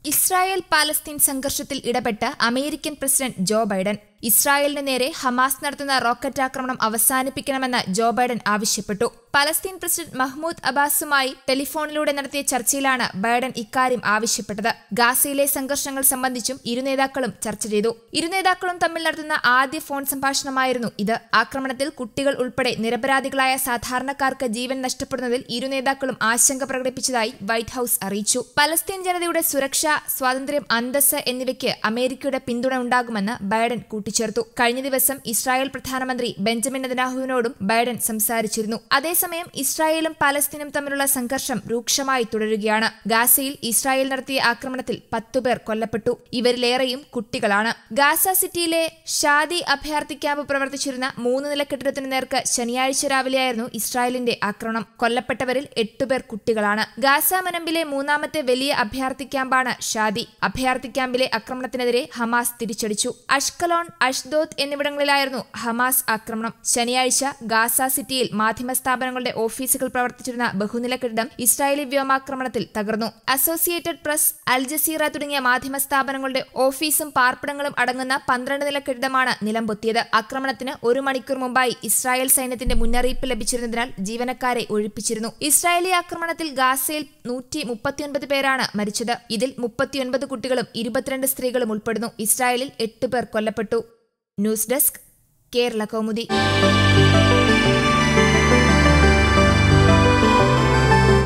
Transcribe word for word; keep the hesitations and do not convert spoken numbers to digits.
Israel Palestine സംഘർഷത്തിൽ ഇടപെട്ട് American president Joe Biden. ഇസ്രായേലിന് നേരെ ഹമാസ് നടത്തുന്ന റോക്കറ്റ് ആക്രമണം അവസാനിപ്പിക്കണമെന്ന് ജോ ബൈഡൻ ആവശ്യപ്പെട്ടു. പലസ്തീൻ പ്രസിഡന്റ് മഹ്മൂദ് അബ്ബാസുമായി ടെലിഫോണിലൂടെ നടത്തിയ ചർച്ചയിലാണ് ബൈഡൻ ഇക്കാര്യം ആവശ്യപ്പെട്ടത്. ഗാസയിലെ സംഘർഷങ്ങൾ സംബന്ധിച്ചും ഇരു നേതാക്കളും ചർച്ച ചെയ്തു. ഇരു നേതാക്കളും തമ്മിൽ നടത്തുന്ന ആദ്യ ഫോൺ സംഭാഷണമായിരുന്നു ഇത്. ആക്രമണത്തിൽ കുട്ടികൾ ഉൾപ്പെടെ നിരപരാധികളായ സാധാരണക്കാർക്ക് ജീവൻ നഷ്ടപ്പെടുന്നതിൽ ഇരു നേതാക്കളും ആശങ്ക പ്രകടിപ്പിച്ചതായി വൈറ്റ് ഹൌസ് അറിയിച്ചു. പലസ്തീൻ ജനതയുടെ സുരക്ഷ, സ്വാതന്ത്ര്യം, അന്തസ്സ് എന്നിവയ്ക്ക് അമേരിക്കയുടെ പിന്തുണ ഉണ്ടാകുമെന്ന് ബൈഡൻ കൂട്ടിച്ചേർത്തു. കഴിഞ്ഞ ദിവസം ഇസ്രായേൽ പ്രധാനമന്ത്രി ബെഞ്ചമിൻ നെതന്യാഹുവിനോടും ബൈഡൻ സംസാരിച്ചിരുന്നു. അതേസമയം ഇസ്രായേലും പലസ്തീനും തമ്മിലുള്ള സംഘർഷം രൂക്ഷമായി തുടരുകയാണ്. ഗാസയിൽ ഇസ്രായേൽ നടത്തിയ ആക്രമണത്തിൽ പത്തുപേർ കൊല്ലപ്പെട്ടു. ഇവരിലേറെയും കുട്ടികളാണ്. ഗാസ സിറ്റിയിലെ ഷാദി അഭയാർത്ഥി ക്യാമ്പ് പ്രവർത്തിച്ചിരുന്ന മൂന്ന് നില കെട്ടിടത്തിനു നേർക്ക് ശനിയാഴ്ച രാവിലെയായിരുന്നു ഇസ്രായേലിന്റെ ആക്രമണം. കൊല്ലപ്പെട്ടവരിൽ എട്ടുപേർ കുട്ടികളാണ്. ഗാസ മുനമ്പിലെ മൂന്നാമത്തെ വലിയ അഭയാർത്ഥി ക്യാമ്പാണ് ഷാദി. അഭയാർത്ഥി ക്യാമ്പിലെ ആക്രമണത്തിനെതിരെ ഹമാസ് തിരിച്ചടിച്ചു. അഷ്കലോൺ, അഷ്ദോദ് എന്നിവിടങ്ങളിലായിരുന്നു ഹമാസ് ആക്രമണം. ശനിയാഴ്ച ഗാസ സിറ്റിയിൽ മാധ്യമ സ്ഥാപനങ്ങളുടെ ഓഫീസുകൾ പ്രവർത്തിച്ചിരുന്ന ബഹുനില കെട്ടിടം ഇസ്രായേലി വ്യോമാക്രമണത്തിൽ തകർന്നു. അസോസിയേറ്റഡ് പ്രസ്, അൽ ജസീറ തുടങ്ങിയ മാധ്യമ സ്ഥാപനങ്ങളുടെ ഓഫീസും പാർപ്പിടങ്ങളും അടങ്ങുന്ന പന്ത്രണ്ട് നില കെട്ടിടമാണ് നിലംപൊത്തിയത്. ആക്രമണത്തിന് ഒരു മണിക്കൂർ മുമ്പായി ഇസ്രായേൽ സൈന്യത്തിന്റെ മുന്നറിയിപ്പ് ലഭിച്ചിരുന്നതിനാൽ ജീവനക്കാരെ ഒഴിപ്പിച്ചിരുന്നു. ഇസ്രായേലി ആക്രമണത്തിൽ ഗാസയിൽ നൂറ്റി മുപ്പത്തിയൊൻപത് പേരാണ് മരിച്ചത്. ഇതിൽ മുപ്പത്തിയൊൻപത് കുട്ടികളും ഇരുപത്തിരണ്ട് സ്ത്രീകളും ഉൾപ്പെടുന്നു. ഇസ്രായേലിൽ എട്ട് പേർ കൊല്ലപ്പെട്ടു. News desk, Kerala Kaumudi.